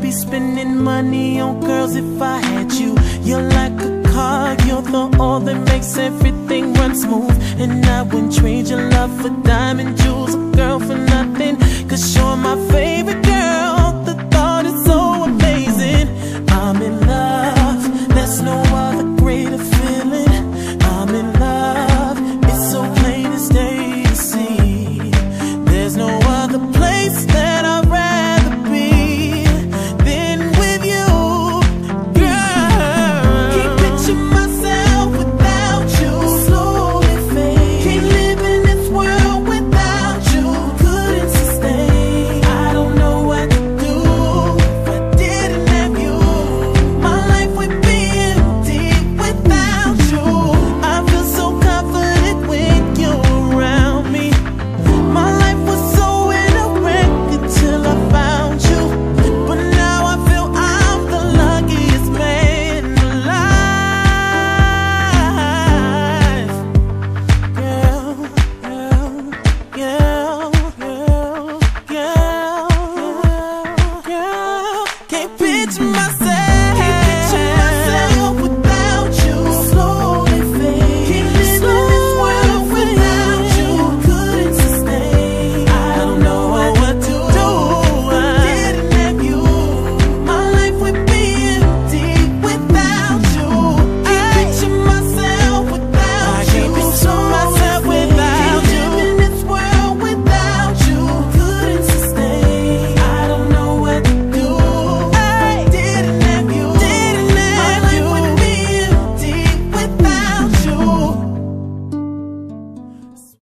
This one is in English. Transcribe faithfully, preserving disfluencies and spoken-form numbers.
be spending money on girls if I had you. You're like a car, you're the oil that makes everything run smooth. And I wouldn't trade your love for diamond jewels, a girl for nothing, cause you're my favorite girl. The thought is so amazing. I'm in love, there's no other greater feeling. I'm in love, it's so plain as day to see. There's no other place that I'd rather be than with you, girl. Can't picture myself without you, slowly fade. Can't live in this world without you, couldn't sustain. I don't know what to do if I didn't have you. My life would be empty without you. I feel so confident when you're around me. My life was so in a wreck until I found you, but now I feel I'm the luckiest man alive. Girl, girl, girl, girl, girl, girl, girl. Can't picture myself